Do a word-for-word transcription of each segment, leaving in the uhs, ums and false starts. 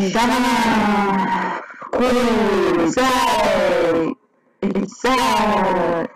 Inside, inside, inside,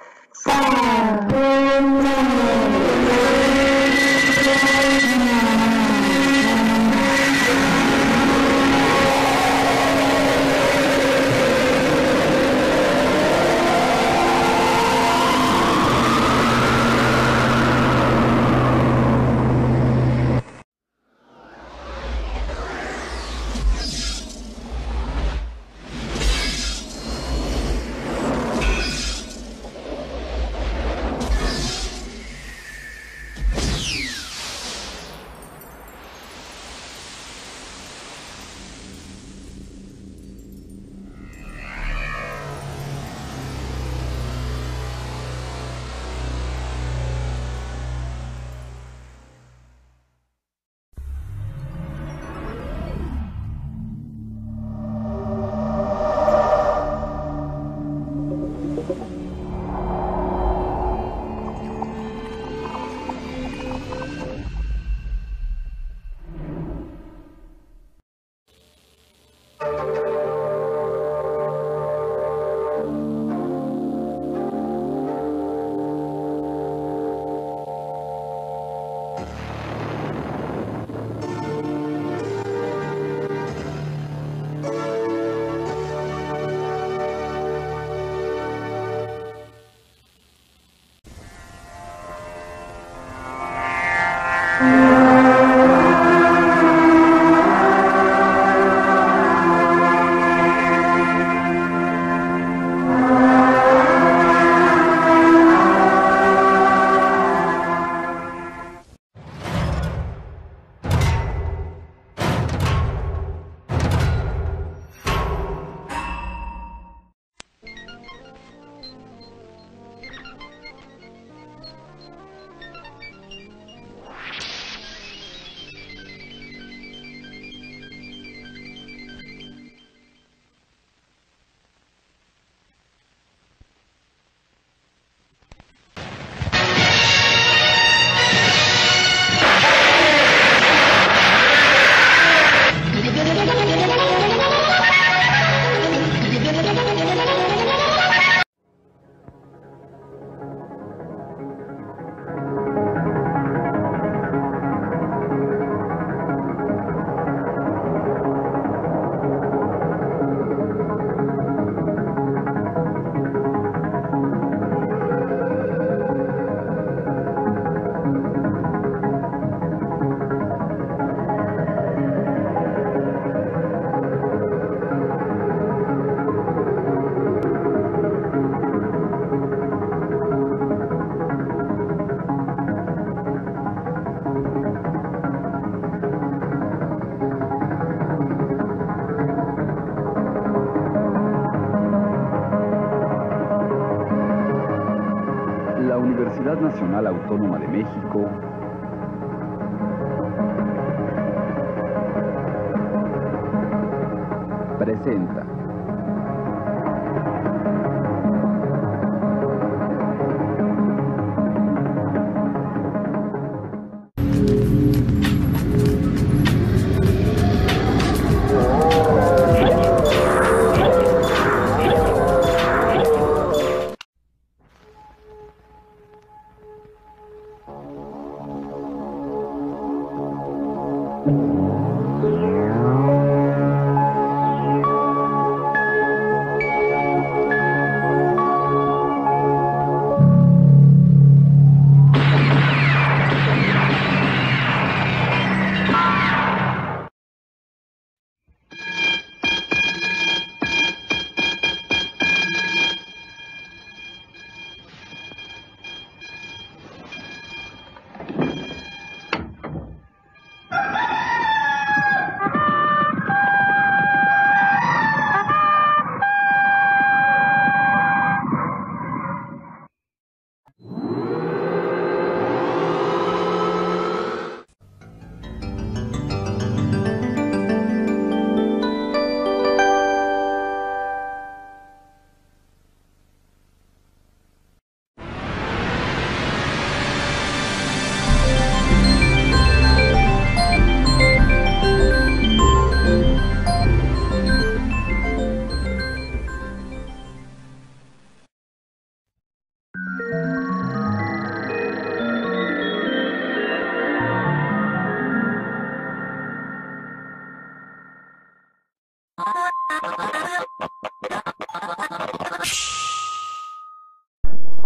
La Universidad Nacional Autónoma de México presenta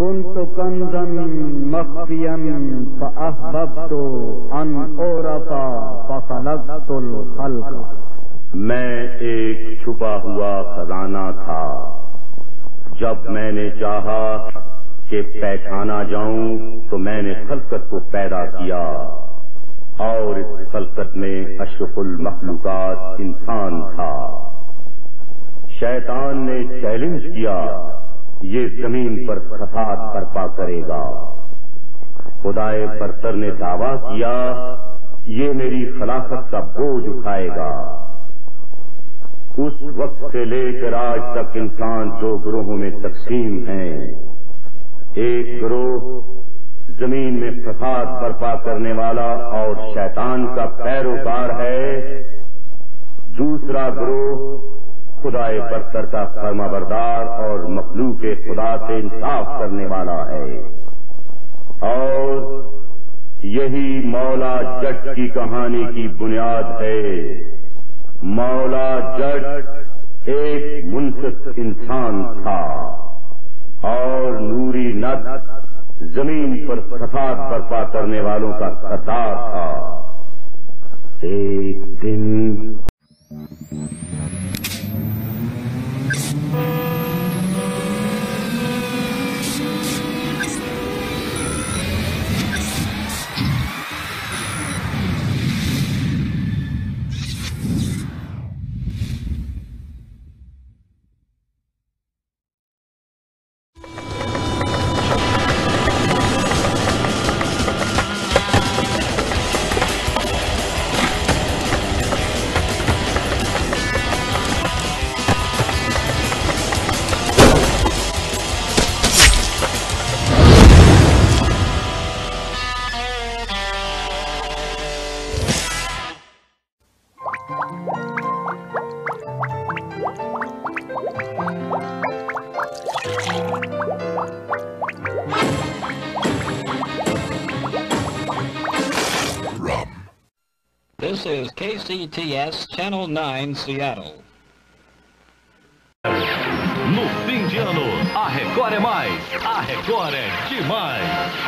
كنت كنزا مخفيا فأحببت أن أعرف فخلقت الخلق. मैं एक छुपा हुआ खजाना था, जब मैंने चाहा कि पहचाना जाऊं तो मैंने खलकत को पैदा किया, और इस खलकत में अशरफुल मखलूकात इंसान था। शैतान ने चैलेंज किया, ये जमीन पर फसाद बर्पा करेगा। खुदाए बरतर ने दावा किया, ये मेरी खलाफत का बोझ उठाएगा। उस वक्त से लेकर आज तक इंसान दो ग्रोहों में तकसीम हैं। एक ग्रोह जमीन में फसाद बर्पा करने वाला और शैतान का पैरोकार है, दूसरा ग्रोह खुदाए बरतर का फर्माबरदार और मखलूक खुदा से इंसाफ करने वाला है। और यही मौला जट की कहानी की बुनियाद है। मौला जट एक मुनसिफ इंसान था और नूरी नद जमीन पर फसाद बर्पा करने वालों का सरदार था। एक दिन This is K C T S Channel nine, Seattle. No fim de ano, a Record é mais, a Record é demais.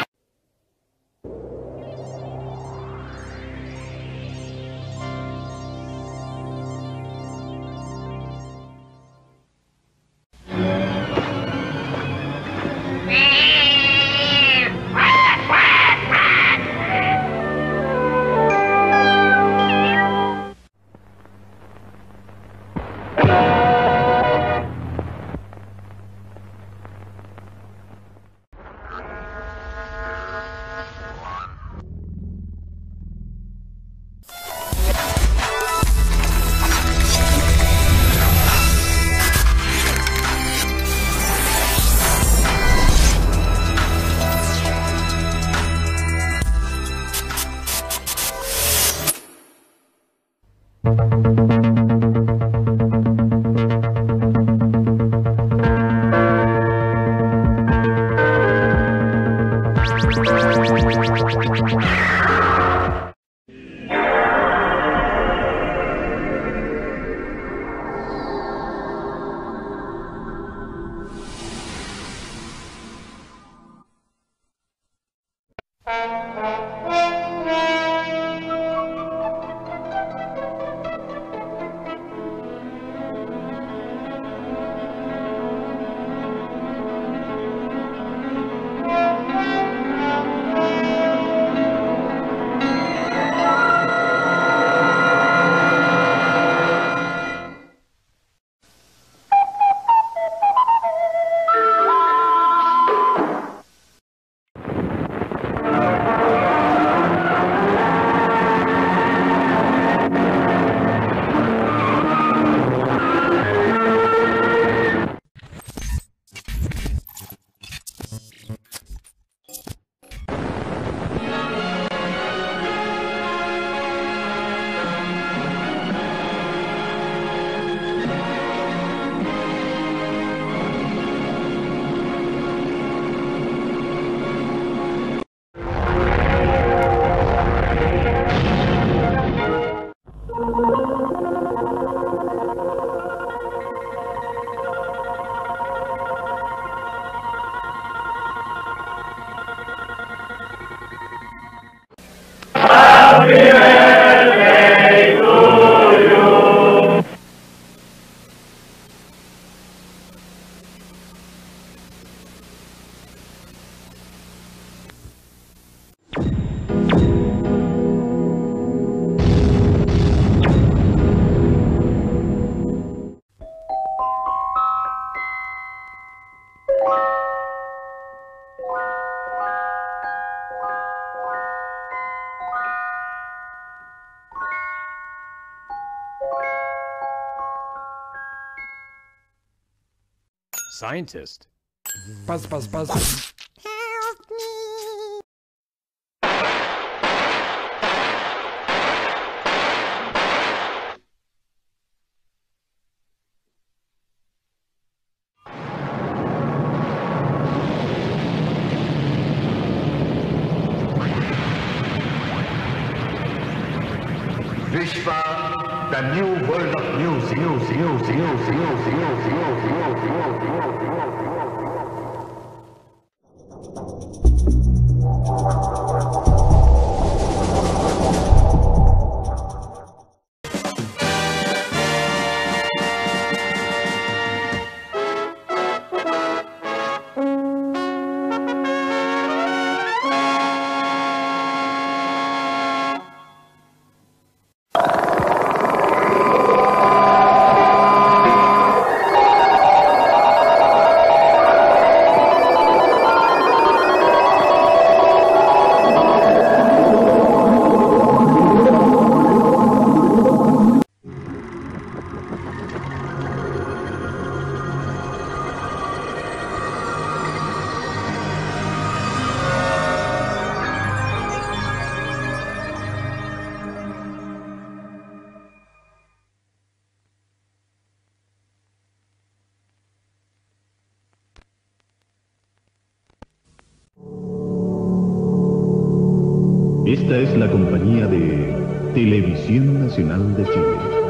Scientist. Buzz, buzz, buzz. Vishwa, the new world of news, news, news, news, news, news, news, news, news, news, news. Esta es la compañía de Televisión Nacional de Chile.